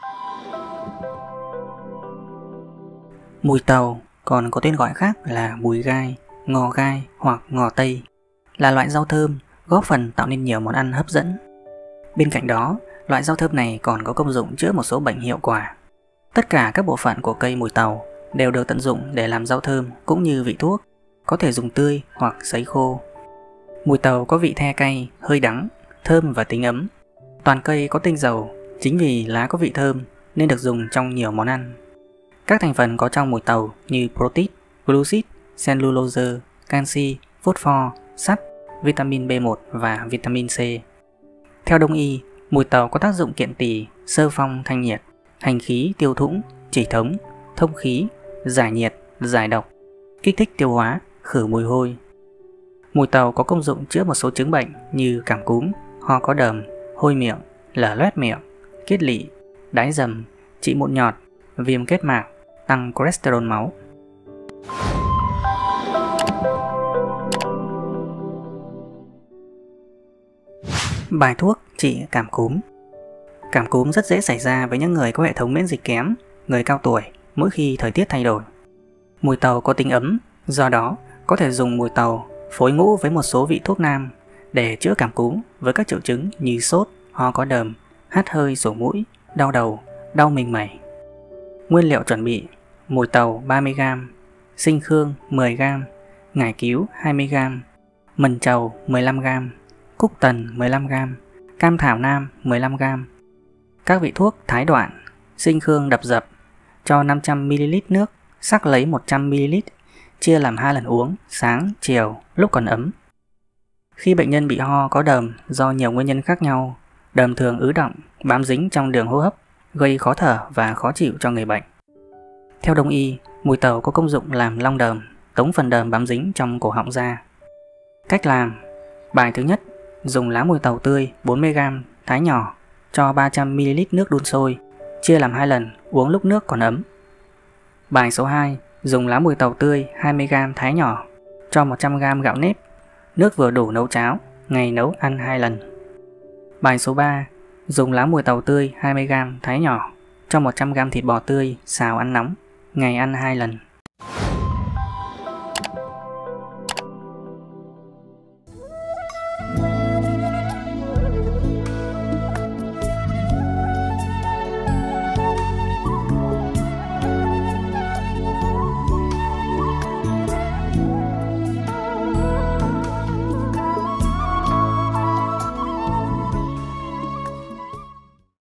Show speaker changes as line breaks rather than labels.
Mùi tàu còn có tên gọi khác là mùi gai hoặc ngò tây, là loại rau thơm góp phần tạo nên nhiều món ăn hấp dẫn. Bên cạnh đó, loại rau thơm này còn có công dụng chữa một số bệnh hiệu quả. Tất cả các bộ phận của cây mùi tàu đều được tận dụng để làm rau thơm cũng như vị thuốc, có thể dùng tươi hoặc sấy khô. Mùi tàu có vị the cay, hơi đắng, thơm và tính ấm. Toàn cây có tinh dầu, chính vì lá có vị thơm nên được dùng trong nhiều món ăn. Các thành phần có trong mùi tàu như protein, glucid, cellulose, canxi, phosphor, sắt, vitamin B1 và vitamin C. Theo Đông y, mùi tàu có tác dụng kiện tỳ, xơ phong thanh nhiệt, hành khí tiêu thũng, chỉ thống, thông khí, giải nhiệt, giải độc, kích thích tiêu hóa, khử mùi hôi. Mùi tàu có công dụng chữa một số chứng bệnh như cảm cúm, ho có đờm, hôi miệng, lở loét miệng, kiết lỵ, đái dầm, trị mụn nhọt, viêm kết mạc, tăng cholesterol máu. Bài thuốc trị cảm cúm. Cảm cúm rất dễ xảy ra với những người có hệ thống miễn dịch kém, người cao tuổi mỗi khi thời tiết thay đổi. Mùi tàu có tính ấm, do đó có thể dùng mùi tàu phối ngũ với một số vị thuốc nam để chữa cảm cúm với các triệu chứng như sốt, ho có đờm, hắt hơi sổ mũi, đau đầu, đau mình mẩy. Nguyên liệu chuẩn bị: mùi tàu 30g, sinh khương 10g, ngải cứu 20g, mần trầu 15g, cúc tần 15g, cam thảo nam 15g. Các vị thuốc thái đoạn: sinh khương đập dập, cho 500ml nước, sắc lấy 100ml, chia làm 2 lần uống, sáng, chiều, lúc còn ấm. Khi bệnh nhân bị ho có đờm do nhiều nguyên nhân khác nhau, đờm thường ứ đọng, bám dính trong đường hô hấp, gây khó thở và khó chịu cho người bệnh. Theo Đông y, mùi tàu có công dụng làm long đờm, tống phần đờm bám dính trong cổ họng ra. Cách làm: bài thứ nhất, dùng lá mùi tàu tươi 40g thái nhỏ, cho 300ml nước đun sôi, chia làm 2 lần, uống lúc nước còn ấm. Bài số 2, dùng lá mùi tàu tươi 20g thái nhỏ, cho 100g gạo nếp, nước vừa đủ nấu cháo, ngày nấu ăn 2 lần. Bài số 3, dùng lá mùi tàu tươi 20g thái nhỏ, cho 100g thịt bò tươi xào ăn nóng, ngày ăn 2 lần.